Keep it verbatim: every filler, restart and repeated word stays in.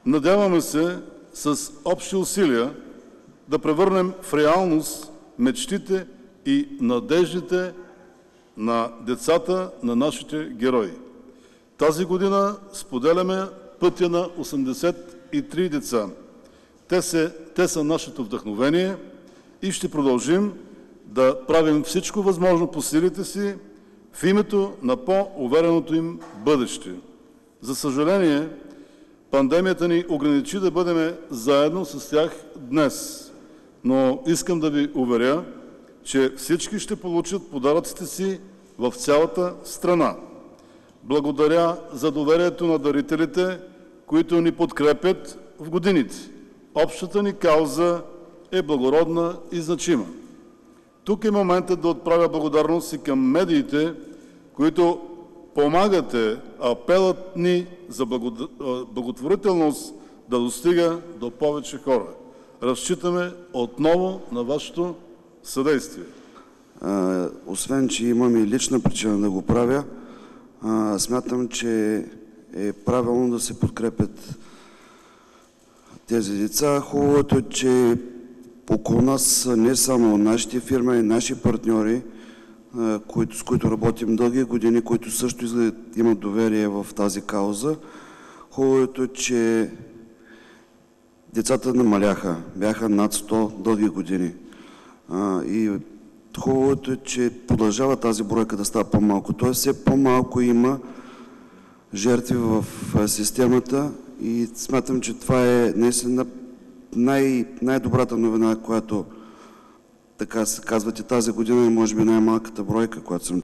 Надяваме се с общи усилия да превърнем в реалност мечтите и надеждите на децата на нашите герои. Тази година споделяме пътя на осемдесет и три деца. Те, се, те са нашето вдъхновение и ще продължим да правим всичко възможно по силите си в името на по-увереното им бъдеще. За съжаление, пандемията ни ограничи да бъдем заедно с тях днес, но искам да ви уверя, че всички ще получат подаръците си в цялата страна. Благодаря за доверието на дарителите, които ни подкрепят в годините. Общата ни кауза е благородна и значима. Тук е моментът да отправя благодарност и към медиите, които помагате апелът ни за благотворителност да достига до повече хора. Разчитаме отново на вашето съдействие. А, освен, че имам и лична причина да го правя, а, смятам, че е правилно да се подкрепят тези деца. Хубавото е, че около нас са не само нашите фирми, и наши партньори, а, които, с които работим дълги години, които също имат доверие в тази кауза. Хубавото е, че децата намаляха, бяха над сто дълги години. А, и хубавото е, че продължава тази бройка да става по-малко. Тоест все по-малко има жертви в системата и смятам, че това е наистина най- най-добрата новина, която така се казвате тази година и може би най-малката бройка, която съм